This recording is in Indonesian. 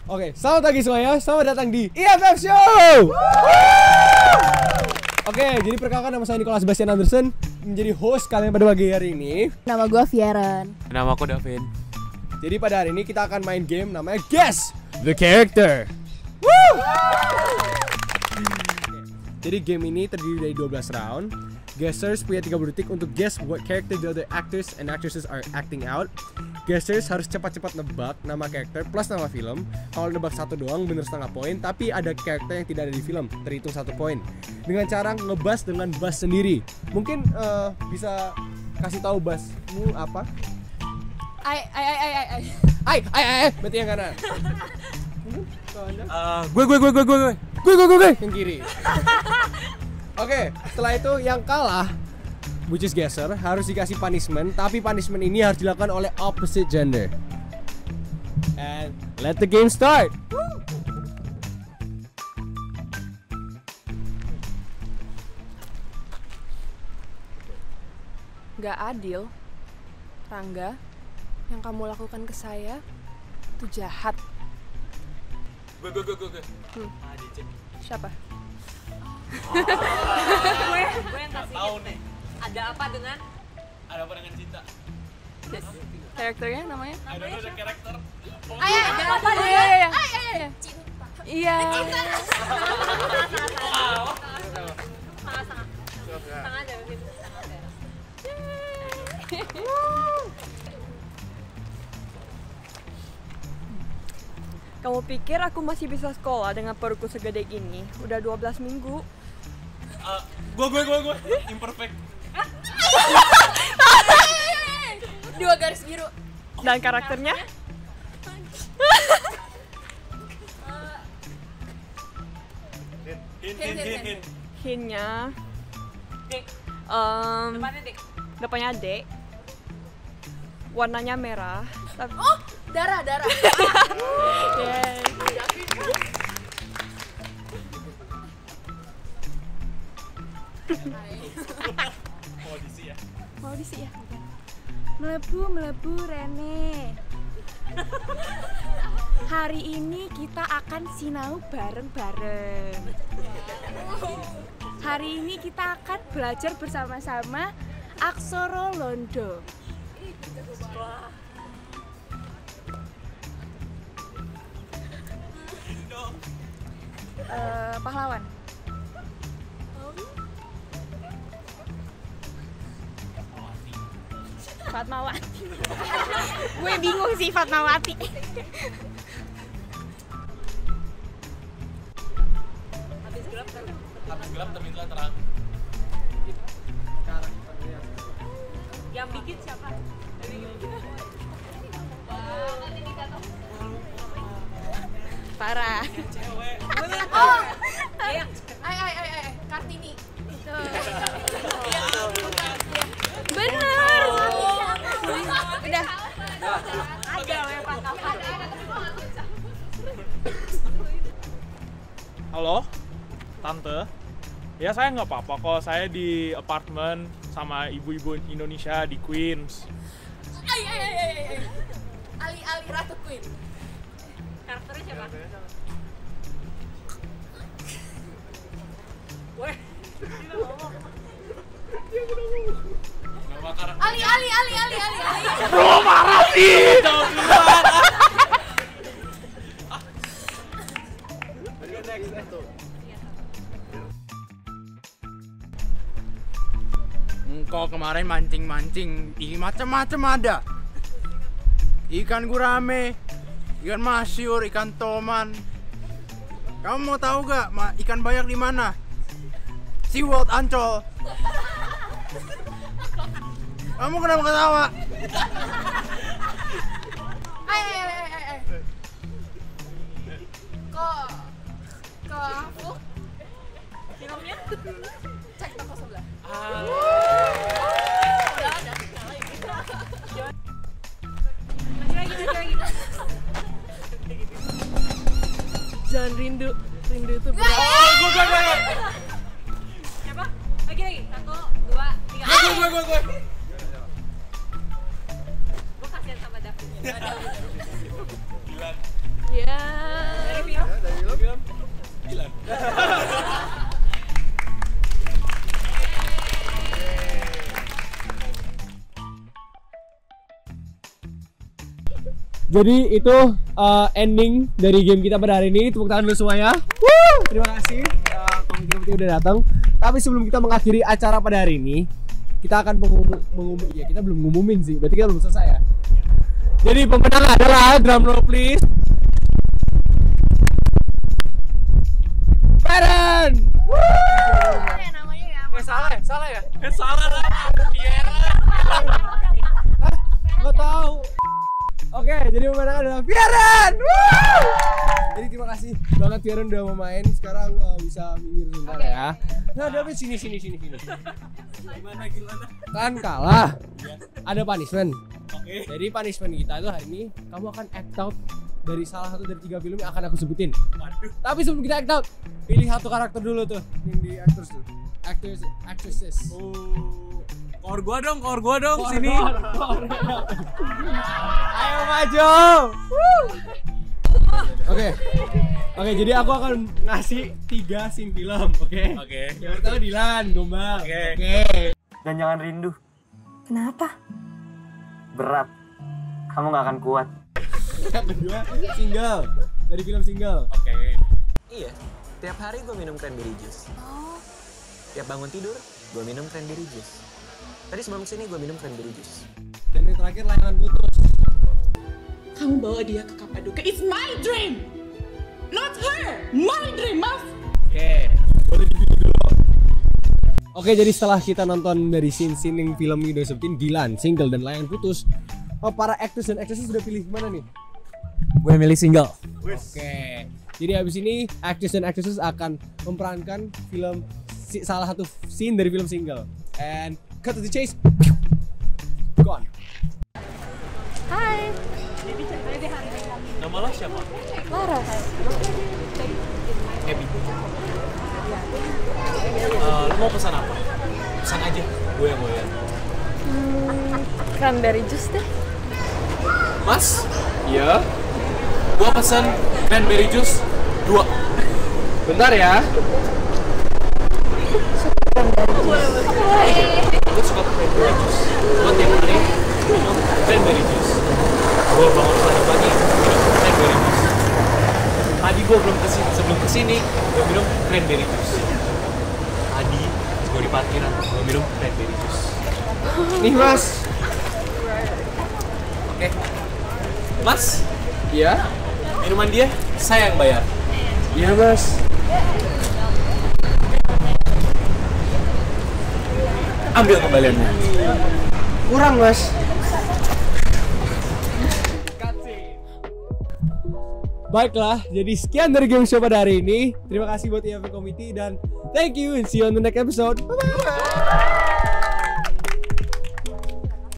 Oke, selamat pagi semuanya. Selamat datang di EFF Show. Oke, jadi perkenalkan nama saya Nicholas Sebastian Anderson, menjadi host kalian pada pagi hari ini. Nama gue Vieren. Nama aku Davin. Jadi pada hari ini kita akan main game namanya Guess the Character. Woo! Jadi game ini terdiri dari 12 round. Guessers punya 30 detik untuk guess what character the other actors and actresses are acting out. Guessers harus cepat-cepat nebak nama karakter plus nama film. Kalau nebak satu doang bener setengah poin, tapi ada karakter yang tidak ada di film, terhitung 1 poin. Dengan cara ngebas dengan bass sendiri. Mungkin bisa kasih tahu bassmu apa? Ai. Berarti yang kanan. Gue. Yang kiri. Oke, setelah itu yang kalah, which is guesser, harus dikasih punishment. Tapi punishment ini harus dilakukan oleh opposite gender. And let the game start. Gak adil, Rangga. Yang kamu lakukan ke saya itu jahat. Gue. Siapa? gue yang kasih Tahu nih. ada apa dengan cinta? Karakternya namanya? Ada karakter. ada apa dengan Iya. Iya. sangat ada gitu sangat ada. Kamu pikir aku masih bisa sekolah dengan perutku segede gini? Udah 12 minggu. Gue. Imperfect. 2 garis biru. Dan karakternya? Hint. Hintnya Dik, depannya dik. depannya D. Warnanya merah. Oh, darah. Yeay. Audisi ya. Mau audisi ya? Melebu Rene. Hari ini kita akan sinau bareng-bareng. Hari ini kita akan belajar bersama-sama aksara Londo. Pahlawan. Fatmawati. Gue bingung sih Fatmawati. Habis gelap terbitlah terang. Yang bikin siapa? Parah. Cewek. Oh, ai Kartini. Bener. Udah. Ada yang patah. Halo, Tante. Ya saya nggak apa-apa kok, saya di apartemen sama ibu-ibu Indonesia di Queens. Ai. Ali Ratu Queen. Karakternya siapa? Weh. Nama karakter. Ali. Bro, marah sih! Engkau kemarin mancing-mancing, macam-macam ada. Ikan gurame, ikan masyur, ikan toman. Kamu mau tahu gak ikan banyak di mana? SeaWorld Ancol. Kamu kenapa ketawa? Ai. Kok aku? Filmnya? Cek toko sebelah. Udah ada. Masih lagi. Jangan rindu itu berat. Gue. Siapa? Lagi. 1, 2, 3. Gue. Gue kasihan sama David. Ya. Dari film 9. Jadi itu ending dari game kita pada hari ini. Tepuk tangan dulu semuanya. Woo! Terima kasih komite udah datang. Tapi sebelum kita mengakhiri acara pada hari ini, kita akan mengumumin. Ya, kita belum ngumumin sih. Berarti kita belum selesai ya. Jadi pemenang adalah, drum roll please, Feren. Namanya ya. Salah ya? Salah lah. Nggak tahu. Oke, jadi pemenang adalah Feren. Jadi terima kasih banget Feren udah mau main. Sekarang bisa minggir sebentar ya. Nah, udah sini. Gimana? Kan kalah. Ada punishment. Oke. Jadi punishment kita itu hari ini, kamu akan act out dari salah satu dari 3 film yang akan aku sebutin. Waduh. Tapi sebelum kita act out, pilih satu karakter dulu tuh yang di actors tuh. Actresses. Kor gua dong sini. Ayo maju. Oke, jadi aku akan ngasih 3 scene film, oke? Oke. Yang pertama Dilan, Gombal. Oke. Dan jangan rindu. Kenapa? Berat. Kamu gak akan kuat. Yang kedua Single, dari film Single. Oke. Iya, tiap hari gue minum cranberry juice. Tiap bangun tidur, gue minum cranberry juice. Tadi sebelum kesini gue minum cranberry juice. Dan yang terakhir Layangan Putus. Kamu bawa dia ke Kapadokia. It's my dream, not her. My dream, Mas. Oke, boleh dipilih dulu. Oke, jadi setelah kita nonton dari scene-scene yang film ini udah sebutin, Dilan, Single, dan Layangan Putus, para actors dan actresses sudah pilih mana nih? Gue milih single. Oke, jadi habis ini actors dan actresses akan memerankan film salah satu scene dari film Single. And cut to the chase. Gone. Hai. Nama lo siapa? Laras. Happy. Lo mau pesan apa? Pesan aja. Gue yang bayar. Cranberry juice deh. Mas? Iya. Gua pesan cranberry juice 2. Bentar ya. Gue suka cranberry juice. Gue tiap hari minum cranberry juice. Gue bangun pagi minum cranberry juice. Tadi gue sebelum kesini gue minum cranberry juice. Tadi gue di parkiran gue minum cranberry juice. Nih Mas. Oke. Mas, Iya? minuman dia saya yang bayar. Iya Mas. Ambil kembaliannya. Kurang Mas. Baiklah, jadi sekian dari game show pada hari ini. Terima kasih buat EFV Committee dan thank you and see you on the next episode. Bye bye.